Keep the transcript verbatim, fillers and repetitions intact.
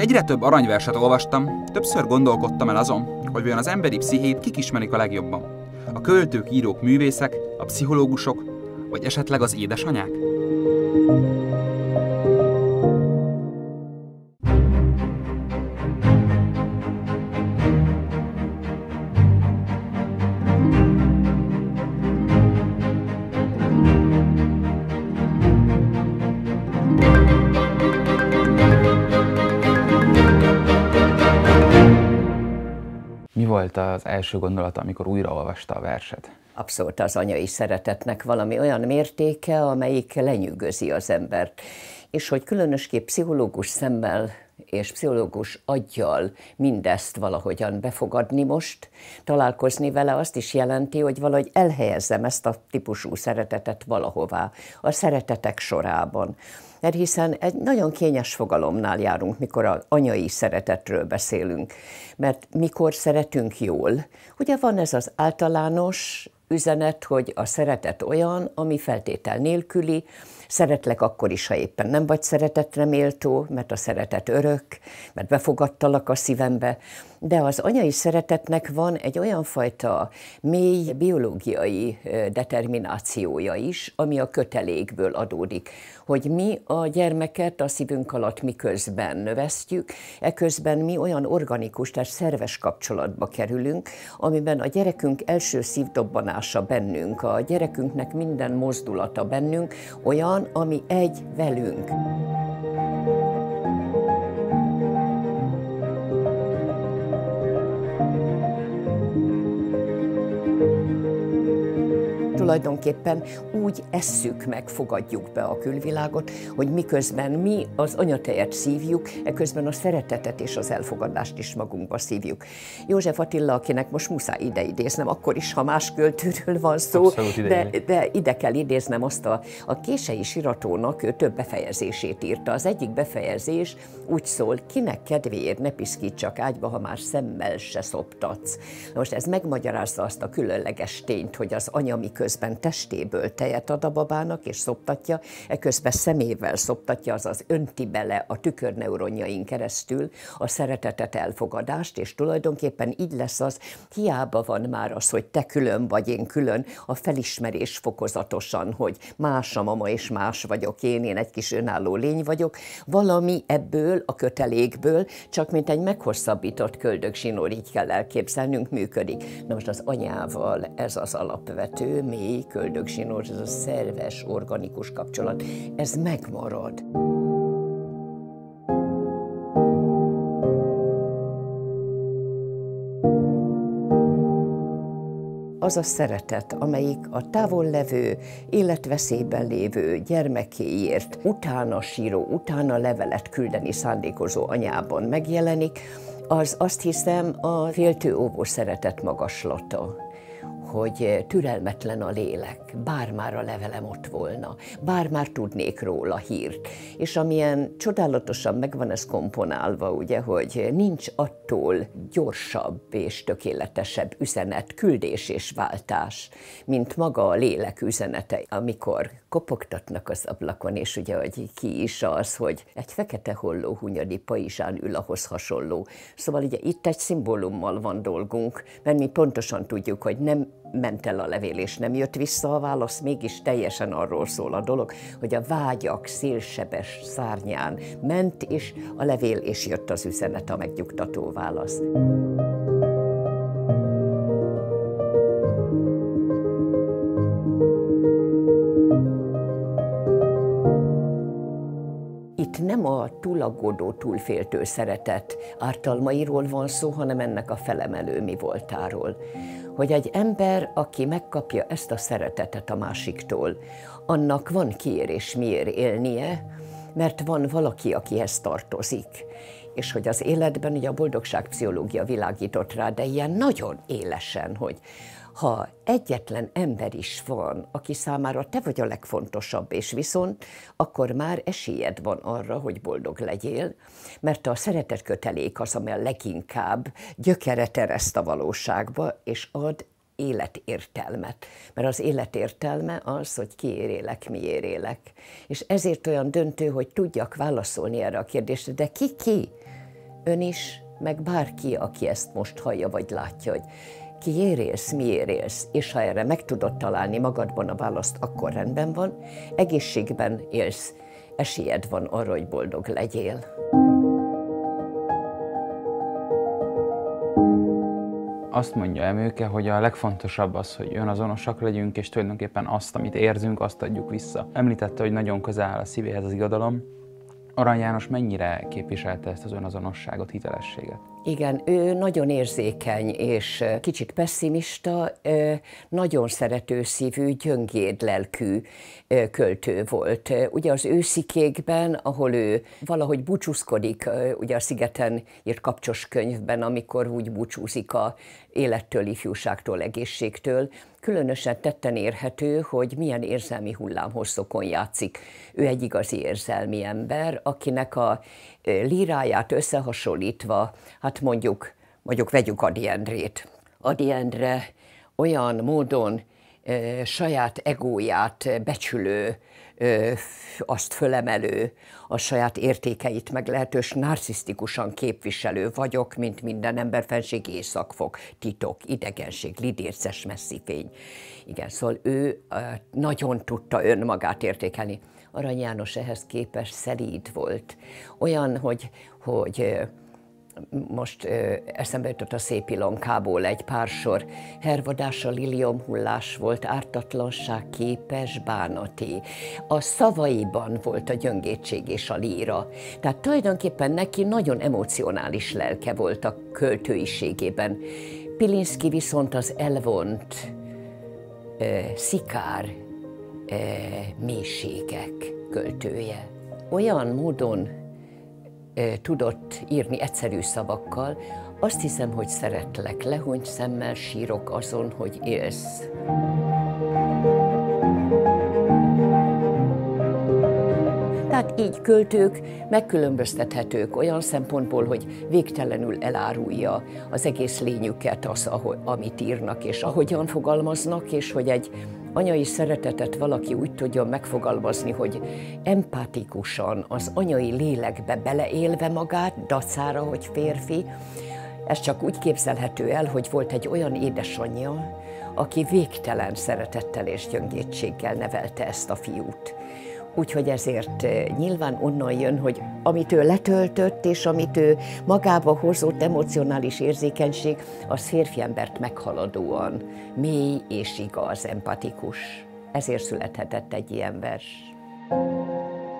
egyre több aranyverset olvastam, többször gondolkodtam el azon, hogy vajon az emberi pszichét kik ismerik a legjobban. A költők, írók, művészek, a pszichológusok, vagy esetleg az édesanyák? Mi volt az első gondolata, amikor újraolvasta a verset? Abszolút az anyai szeretetnek valami olyan mértéke, amelyik lenyűgözi az embert. És hogy különösképp pszichológus szemmel és pszichológus aggyal mindezt valahogyan befogadni most, találkozni vele azt is jelenti, hogy valahogy elhelyezzem ezt a típusú szeretetet valahová, a szeretetek sorában. Mert hiszen egy nagyon kényes fogalomnál járunk, mikor az anyai szeretetről beszélünk. Mert mikor szeretünk jól, ugye van ez az általános üzenet, hogy a szeretet olyan, ami feltétel nélküli, szeretlek akkor is, ha éppen nem vagy szeretetre méltó, mert a szeretet örök, mert befogadtalak a szívembe, de az anyai szeretetnek van egy olyan fajta mély biológiai determinációja is, ami a kötelékből adódik, hogy mi a gyermeket a szívünk alatt miközben növesztjük, eközben mi olyan organikus, tehát szerves kapcsolatba kerülünk, amiben a gyerekünk első szívdobbanása bennünk, a gyerekünknek minden mozdulata bennünk olyan, ami egy velünk. Tulajdonképpen úgy esszük meg, fogadjuk be a külvilágot, hogy miközben mi az anyatejet szívjuk, eközben a szeretetet és az elfogadást is magunkba szívjuk. József Attila, akinek most muszáj ide idéznem, akkor is, ha más költőről van szó, de, de ide kell idéznem azt a, a Kései Siratónak ő több befejezését írta. Az egyik befejezés úgy szól, kinek kedvéért ne piszkíts csak ágyba, ha már szemmel se szoptatsz. Na most ez megmagyarázza azt a különleges tényt, hogy az anya miközben testéből tejet ad a babának és szoptatja, eközben szemével szoptatja, azaz önti bele a tükörneuronjain keresztül a szeretetet, elfogadást, és tulajdonképpen így lesz az, hiába van már az, hogy te külön vagy, én külön, a felismerés fokozatosan, hogy más a mama és más vagyok én, én egy kis önálló lény vagyok, valami ebből a kötelékből, csak mint egy meghosszabbított köldögzsinór, így kell elképzelnünk, működik. Na most az anyával ez az alapvető, mély köldögzsinór, ez a szerves, organikus kapcsolat, ez megmarad. Az a szeretet, amelyik a távol levő, életveszélyben lévő gyermekéért utána síró, utána levelet küldeni szándékozó anyában megjelenik, az azt hiszem a féltő óvó szeretet magaslata, hogy türelmetlen a lélek, bár már a levelem ott volna, bár már tudnék róla hírt. És amilyen csodálatosan meg van ez komponálva, ugye, hogy nincs attól gyorsabb és tökéletesebb üzenet, küldés és váltás, mint maga a lélek üzenete, amikor kopogtatnak az ablakon, és ugye, hogy ki is az, hogy egy fekete holló hunyadi pajzsán ül, ahhoz hasonló. Szóval ugye itt egy szimbólummal van dolgunk, mert mi pontosan tudjuk, hogy nem ment el a levél, és nem jött vissza a válasz, mégis teljesen arról szól a dolog, hogy a vágyak szélsebes szárnyán ment, és a levél, és jött az üzenet, a megnyugtató válasz. Itt nem a túlaggódó, túlféltő szeretet ártalmairól van szó, hanem ennek a felemelő mi voltáról. Hogy egy ember, aki megkapja ezt a szeretetet a másiktól, annak van kiért és miért élnie, mert van valaki, akihez tartozik. És hogy az életben, ugye a boldogságpszichológia világított rá, de ilyen nagyon élesen, hogy ha egyetlen ember is van, aki számára te vagy a legfontosabb, és viszont, akkor már esélyed van arra, hogy boldog legyél, mert a szeretet kötelék az, ami a leginkább gyökeret ereszt a valóságba, és ad életértelmet. Mert az életértelme az, hogy kiért élek, miért élek. És ezért olyan döntő, hogy tudjak válaszolni erre a kérdésre, de ki ki? ön is, meg bárki, aki ezt most hallja vagy látja, hogy kiért élsz, miért élsz, és ha erre meg tudod találni magadban a választ, akkor rendben van, egészségben élsz, esélyed van arra, hogy boldog legyél. Azt mondja Emőke, hogy a legfontosabb az, hogy önazonosak legyünk, és tulajdonképpen azt, amit érzünk, azt adjuk vissza. Említette, hogy nagyon közel áll a szívéhez az irodalom. Arany János mennyire képviselte ezt az önazonosságot, hitelességet? Igen, ő nagyon érzékeny és kicsit pesszimista, nagyon szerető szívű, gyöngéd lelkű költő volt. Ugye az Őszikékben, ahol ő valahogy búcsúzkodik, ugye a Szigeten írt Kapcsos könyvben, amikor úgy búcsúzik a élettől, ifjúságtól, egészségtől, különösen tetten érhető, hogy milyen érzelmi hullámhosszokon játszik. Ő egy igazi érzelmi ember, akinek a líráját összehasonlítva, hát mondjuk, mondjuk vegyük Ady Endrét. Ady Endre olyan módon e, saját egóját becsülő, e, azt fölemelő, a saját értékeit meglehetős narcisztikusan képviselő vagyok, mint minden ember, fenség, északfok, titok, idegenség, lidérces messzifény. Igen, szóval ő e, nagyon tudta önmagát értékelni. Arany János ehhez képest szelíd volt. Olyan, hogy, hogy most eszembe jutott a Szép Ilonkából egy pár sor. Hervadás a liliomhullás volt, ártatlanság képes bánati. A szavaiban volt a gyöngédség és a líra. Tehát tulajdonképpen neki nagyon emocionális lelke volt a költőiségében. Pilinszky viszont az elvont, szikár, E, mélységek költője. Olyan módon e, tudott írni egyszerű szavakkal, azt hiszem, hogy szeretlek, lehúnyt szemmel sírok azon, hogy élsz. Tehát így költők megkülönböztethetők olyan szempontból, hogy végtelenül elárulja az egész lényüket, az, ahogy, amit írnak, és ahogyan fogalmaznak, és hogy egy anyai szeretetet valaki úgy tudjon megfogalmazni, hogy empatikusan, az anyai lélekbe beleélve magát, dacára, hogy férfi. Ez csak úgy képzelhető el, hogy volt egy olyan édesanyja, aki végtelen szeretettel és gyöngétséggel nevelte ezt a fiút. Úgyhogy ezért nyilván onnan jön, hogy amit ő letöltött, és amit ő magába hozott emocionális érzékenység, az férfi embert meghaladóan mély és igaz, empatikus. Ezért születhetett egy ilyen vers.